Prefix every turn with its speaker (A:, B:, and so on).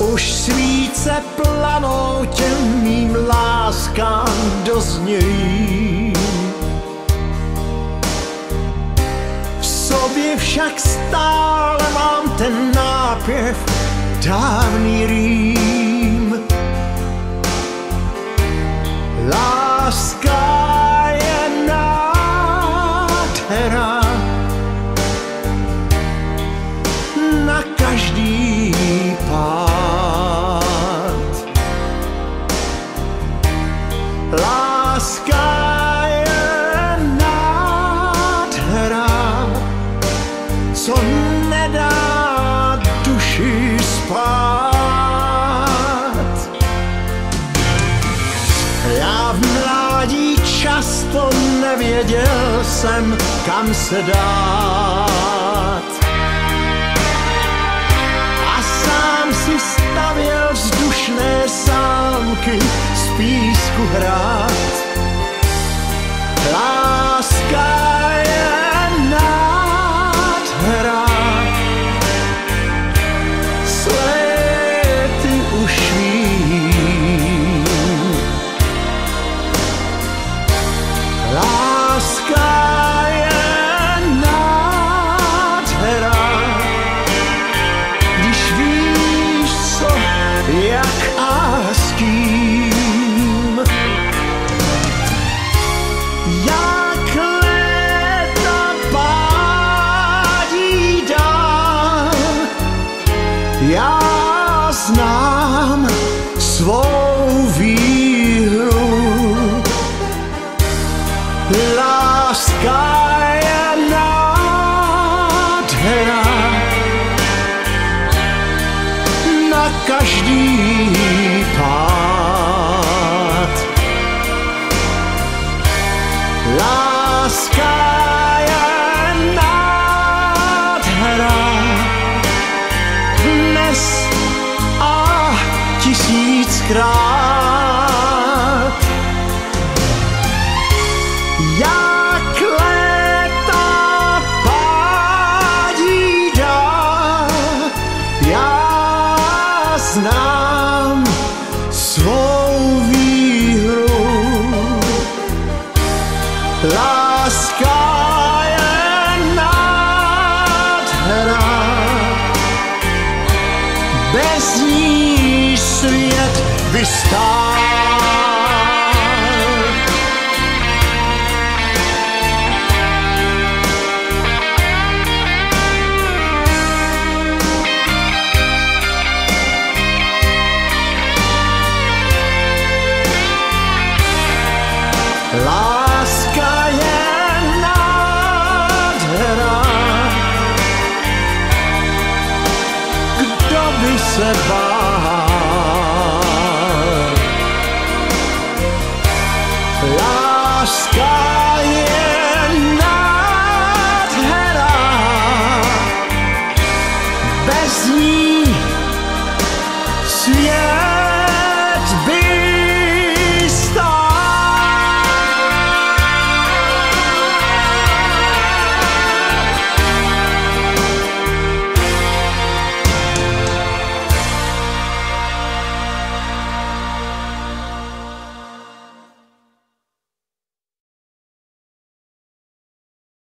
A: Už svíce planou, těm mým láskám doznějí. V sobě však stále mám ten nápěv dávný rým. Láska je nádhera na každý pád. Láska je nádhera, co nedá duši spát. Já v mládí často nevěděl jsem, kam se dát. A sám si stavěl vzdušné zámky z písku hrát. Láska je nádhera, světy už vím. Láska je nádhera, když víš co, jak a s kým. Jak léta pádí dál, já znám svou výhru. Láska je nádhera na každý pád. Láska je nádhera dnes a tisíckrát. Jak léta pádí dál, já znám svou výhru. Láska je nádhera, bez ní svět vystál. Láska je nádhera, kdo by se bál.